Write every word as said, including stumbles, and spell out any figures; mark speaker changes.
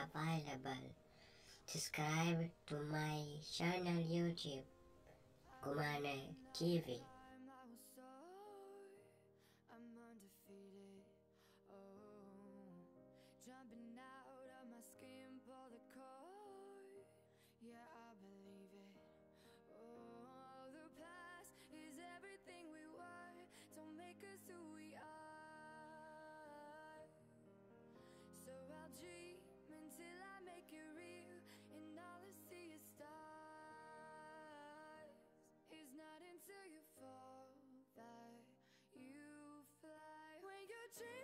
Speaker 1: available. Subscribe to my channel YouTube, Kumane T V.
Speaker 2: I'm undefeated. Oh, jumping out of my skin, pull the cord. Yeah, I believe it. Oh, the past is everything we were. Don't make us who we are. So I'll dream until I make it real, and all I see is stars. It's not until you fall that you fly. When you dream